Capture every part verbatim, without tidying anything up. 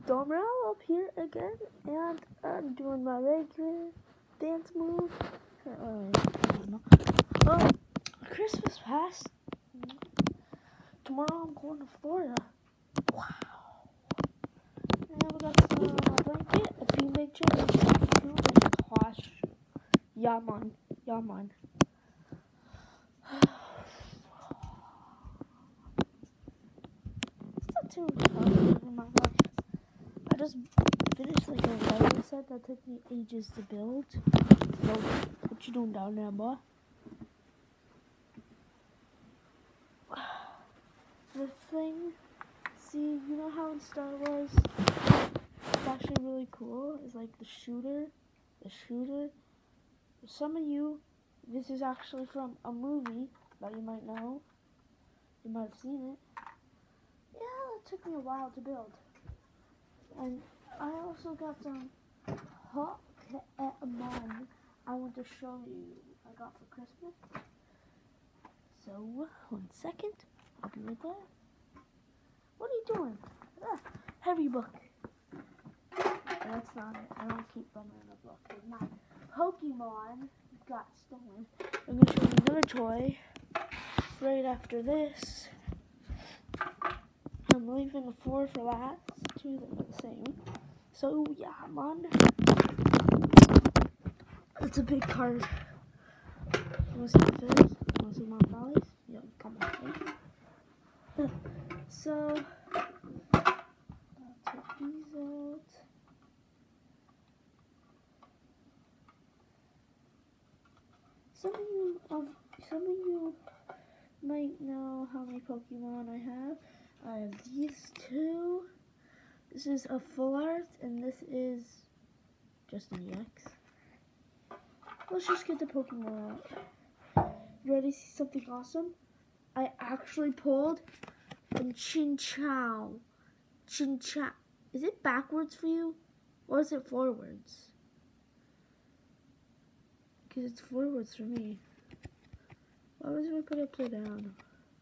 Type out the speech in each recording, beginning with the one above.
Domrel up here again, and I'm doing my regular dance move. Oh, oh, Christmas passed. Tomorrow I'm going to Florida. Wow. And we got some uh, blanket, a beanbag chair, and a couch. Yeah, man. Yeah, man. It's not too much in my life. I just finished like a Lego set that took me ages to build. So, what you doing down there, boy? This thing, see, you know how in Star Wars, it's actually really cool, is like the shooter, the shooter. For some of you, this is actually from a movie that you might know. You might have seen it. Yeah, it took me a while to build. And I also got some Pokemon I want to show you I got for Christmas. So, one second. I'll be right there. What are you doing? Ah, heavy book. That's not it. I don't keep them in a book. My Pokemon got stolen. I'm going to show you another toy right after this. I'm leaving the four for last. Two of them are the same. So, yeah, man. It's a big card. You want to see what it is? You want to see my dollies? Yeah, come on. Right? So, I'll take these out. Some of you, um, some of you might know how many Pokemon I have. I have these two. This is a full art, and this is just an E X. Let's just get the Pokemon out. You ready to see something awesome? I actually pulled a Chinchou. Chinchou. Is it backwards for you? Or is it forwards? Because it's forwards for me. Why was I put it upside down?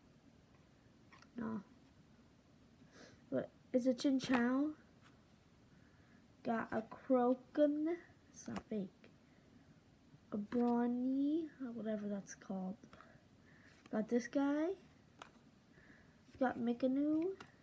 No. But it's a Chinchou. Got a Croagunk. It's not fake. A Brawny, whatever that's called. Got this guy. Got Mikanu.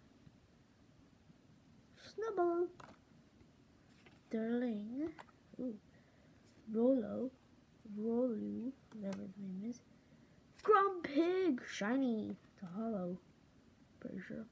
Snubble. Durling. Ooh. Rolo. Rolu. Whatever his name is. Grumpig. Shiny. It's a hollow. Pretty sure.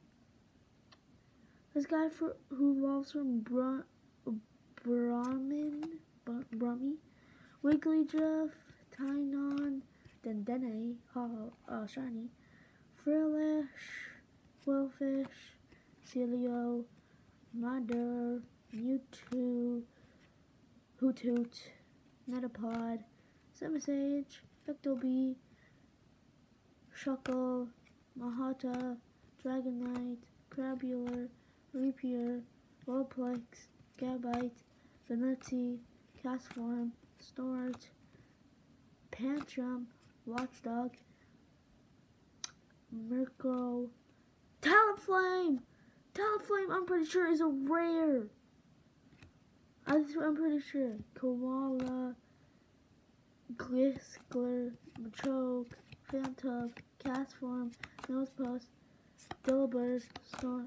This guy for, who evolves from Bra, Brahmin. Brummy. Wigglytuff, Tynon, Dendene, Hollow, uh, Shiny, Frillish, Quillfish, Celio, Mudder, Mewtwo, Hoothoot, Metapod, Simisage, Victobee, Shuckle, Mahata, Dragonite, Crabulor, Reapier, Vulpix, Gabite, Veneti, Castform, Snort, Pantrum, Watchdog, Murkrow, Talonflame! Talonflame, I'm pretty sure, is a rare. I'm pretty sure. Koala, Gliscler, Machoke, Phantom, Castform, Nosepuss, Delibird, Snort,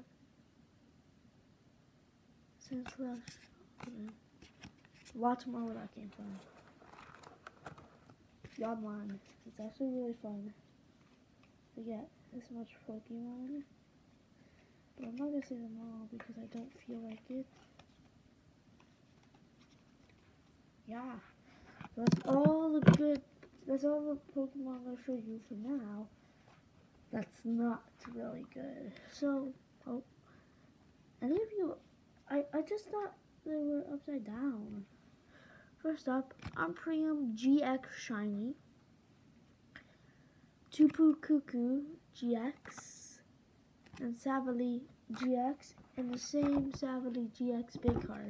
Sandslash. Lots more where that came from. Yodline. It's actually really fun to get this much Pokemon. But I'm not going to say them all because I don't feel like it. Yeah. That's all the good, that's all the Pokemon I'm going to show you for now. That's not really good. So, oh, any of you, I, I just thought they were upside down. First up, Umbreon G X Shiny, Tupu Cuckoo G X, and Savali G X, and the same Savali G X big card.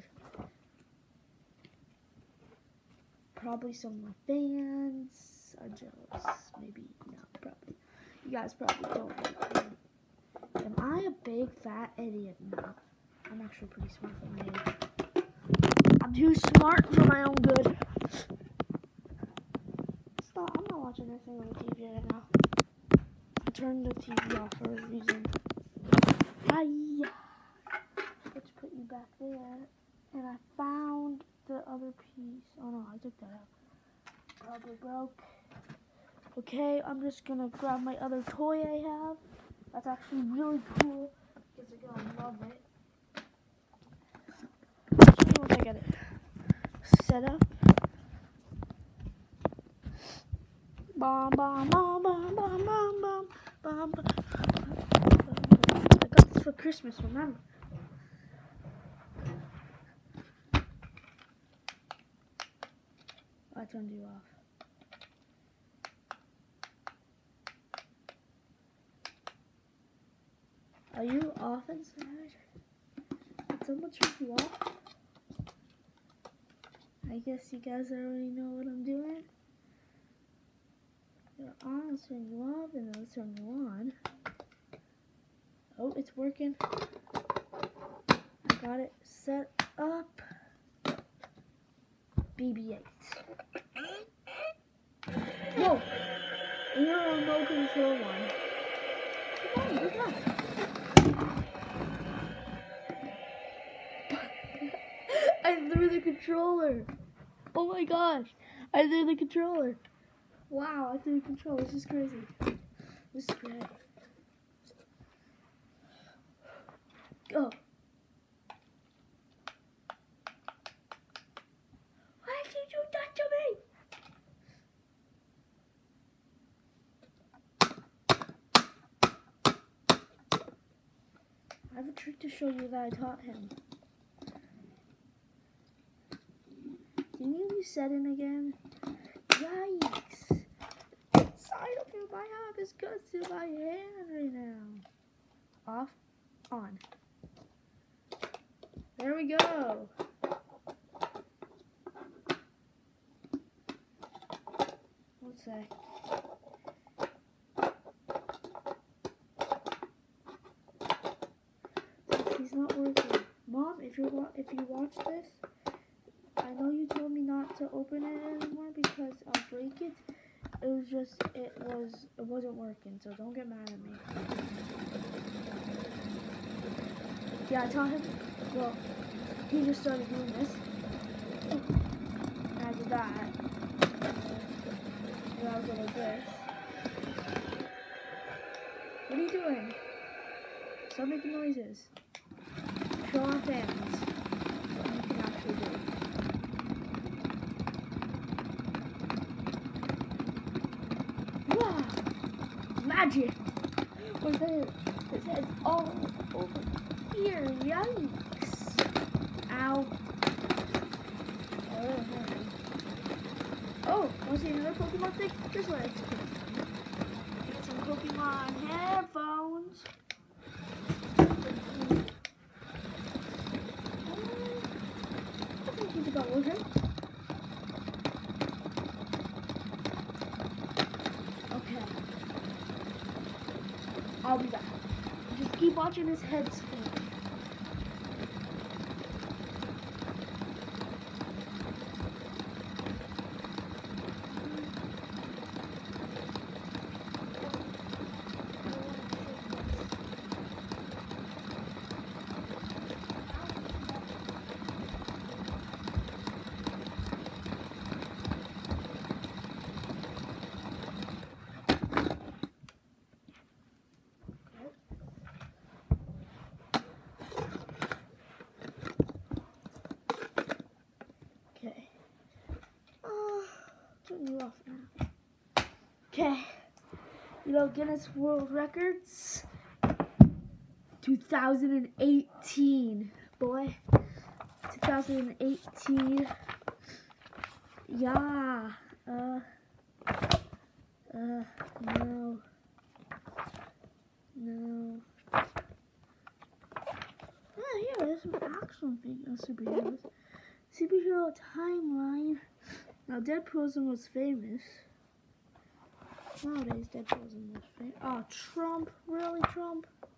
Probably some of my fans are jealous. Maybe, no, probably. You guys probably don't like me. Am I a big fat idiot? No, I'm actually pretty smart for my age. I'm too smart for my own good. Stop, I'm not watching anything on the T V right now. I turned the T V off for a reason. Hi. Let's put you back there. And I found the other piece. Oh no, I took that out. Probably broke. Okay, I'm just gonna grab my other toy I have. That's actually really cool. Kids are gonna love it. I'll show you once I get it set up. Bom bom bom bom bom bom bom bom bom. I got this for Christmas, remember? I turned you off. Are you off inside? Did someone turn you off? I guess you guys already know what I'm doing. You're on, I'll turn you off, and then I'll turn you on. Oh, it's working. I got it set up. B B eight. Whoa! You're a remote control one. Come on, good job. I threw the controller. Oh my gosh. I threw the controller. Wow, I threw the controller. This is crazy. This is great. Go. Why did you do that to me? I have a trick to show you that I taught him. Can you reset it again? Yikes! Inside of you, my app is good to my hand right now. Off, on. There we go. One sec. He's not working. Mom, if you wa if you watch this, I know you told me not to open it anymore because I'll break it. It was just, it was, it wasn't working, so don't get mad at me. Yeah, I taught him, well, he just started doing this. And I did that. And I was like this. What are you doing? Stop making noises. Show our fans what you can actually do. Wow! Magic! What's that? His head's all over here. Yikes! Ow. Oh, oh, want to see another Pokemon thing? This way. Get some Pokemon headphones. I think he's about working. Okay. I'll be back. Just keep watching his head spin. Okay. Oh, turn you off now. Okay. You know, Guinness World Records. two thousand eighteen, boy. two thousand eighteen. Yeah. Uh. Uh. No. No. Oh, yeah, there's some action figures, superheroes. Superhero timeline. Now, Deadpool's the most famous. Nowadays, Deadpool's the most famous. Oh, Trump. Really, Trump?